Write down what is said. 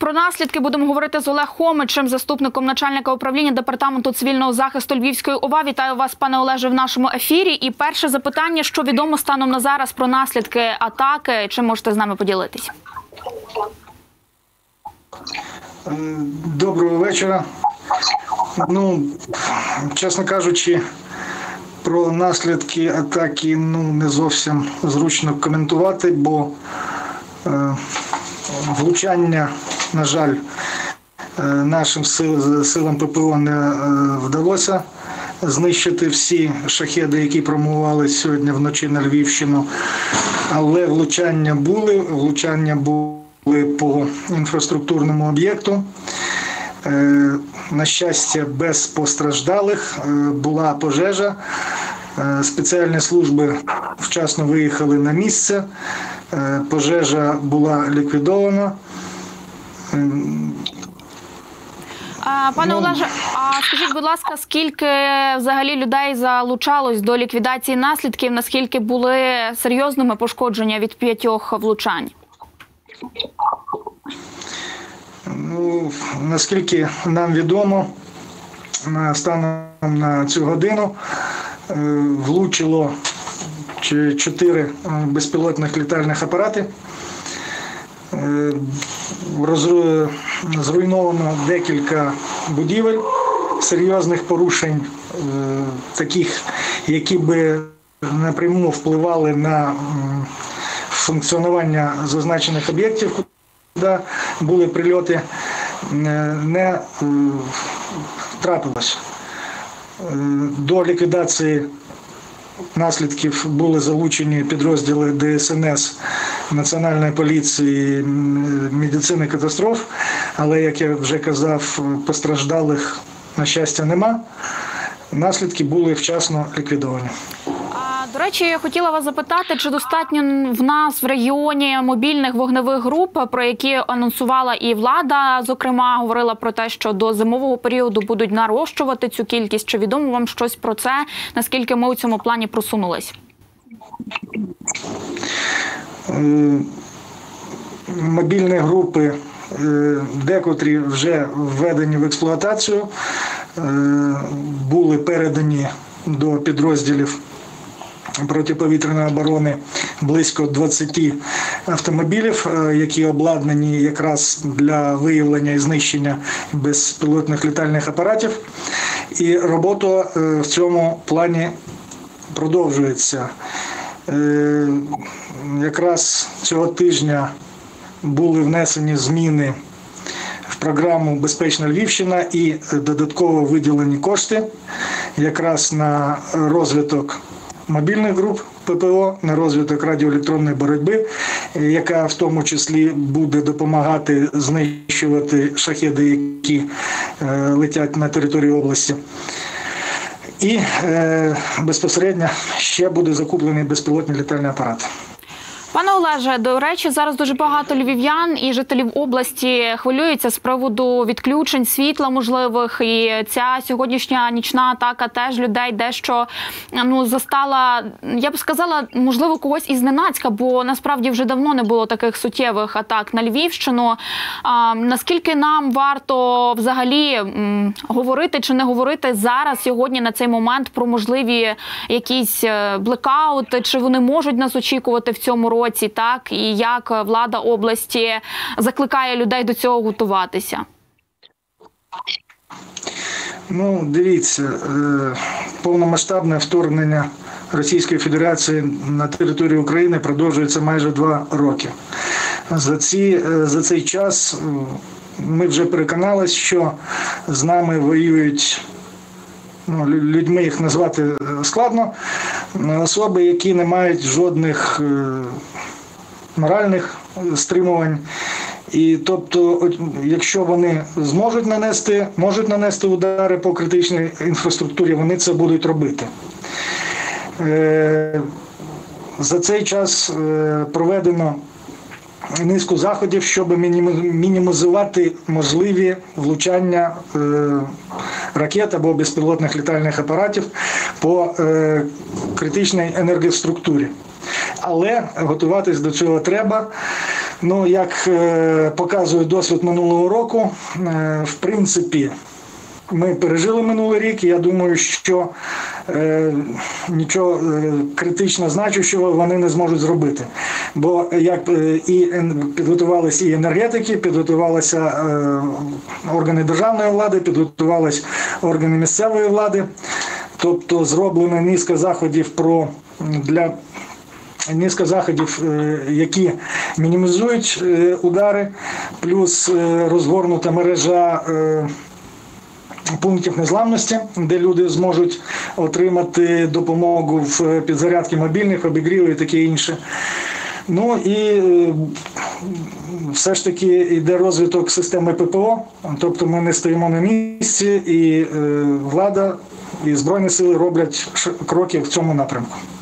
Про наслідки будемо говорити з Олегом Хомичем, заступником начальника управління Департаменту цивільного захисту Львівської ОВА. Вітаю вас, пане Олеже, в нашому ефірі. І перше запитання, що відомо станом на зараз про наслідки атаки? Чим можете з нами поділитися? Доброго вечора. Чесно кажучи, про наслідки атаки не зовсім зручно коментувати, бо влучання, на жаль, нашим силам ППО не вдалося знищити всі шахеди, які промивали сьогодні вночі на Львівщину. Але влучання були по інфраструктурному об'єкту. На щастя, без постраждалих. Була пожежа. Спеціальні служби вчасно виїхали на місце. Пожежа була ліквідована. Пане Олеже, а скажіть, будь ласка, скільки взагалі людей залучалось до ліквідації наслідків, наскільки були серйозними пошкодження від 5 влучань? Наскільки нам відомо, станом на цю годину влучило 4 безпілотних літальних апарати. Зруйновано декілька будівель, серйозних порушень, таких, які би напряму впливали на функціонування зазначених об'єктів, куди були прильоти, не трапилось. До ліквідації наслідків були залучені підрозділи ДСНС, Національної поліції, медицини катастроф, але, як я вже казав, постраждалих, на щастя, нема. Наслідки були вчасно ліквідовані. До речі, я хотіла вас запитати, чи достатньо в нас в регіоні мобільних вогневих груп, про які анонсувала і влада, зокрема, говорила про те, що до зимового періоду будуть нарощувати цю кількість. Чи відомо вам щось про це? Наскільки ми у цьому плані просунулись? Мобільні групи, декотрі вже введені в експлуатацію, були передані до підрозділів протиповітряної оборони близько 20 автомобілів, які обладнані якраз для виявлення і знищення безпілотних літальних апаратів. І робота в цьому плані продовжується. Якраз цього тижня були внесені зміни в програму «Безпечна Львівщина» і додатково виділені кошти якраз на розвиток мобільних груп ППО, на розвиток радіоелектронної боротьби, яка в тому числі буде допомагати знищувати шахеди, які летять на території області. І безпосередньо ще буде закуплений безпілотний літальний апарат. Пане Олеже, до речі, зараз дуже багато львів'ян і жителів області хвилюються з приводу відключень світла можливих. І ця сьогоднішня нічна атака теж людей дещо застала, я б сказала, можливо, когось із зненацька, бо насправді вже давно не було таких суттєвих атак на Львівщину. Наскільки нам варто взагалі говорити чи не говорити зараз, сьогодні, на цей момент, про можливі якісь блекаути, чи вони можуть нас очікувати в цьому році, так, і як влада області закликає людей до цього готуватися? Дивіться, повномасштабне вторгнення Російської Федерації на територію України продовжується майже 2 роки. За цей час ми вже переконалися, що з нами воюють, людьми їх назвати складно, особи, які не мають жодних моральних стримувань. І тобто, якщо вони можуть нанести удари по критичній інфраструктурі, вони це будуть робити. За цей час проведено низку заходів, щоб мінімізувати можливі влучання ракет або безпілотних літальних апаратів по критичній енергоструктурі. Але готуватись до цього треба. Ну, як показує досвід минулого року, в принципі, ми пережили минулий рік, і я думаю, що нічого критично значущого вони не зможуть зробити. Бо як і підготувалися і енергетики, підготувалися органи державної влади, підготувалися органи місцевої влади. Тобто зроблено низка заходів, які мінімізують удари, плюс розгорнута мережа пунктів незламності, де люди зможуть отримати допомогу в підзарядці мобільних, обігріву і таке інше. Ну і все ж таки йде розвиток системи ППО, тобто ми не стоїмо на місці, і влада, і Збройні сили роблять кроки в цьому напрямку.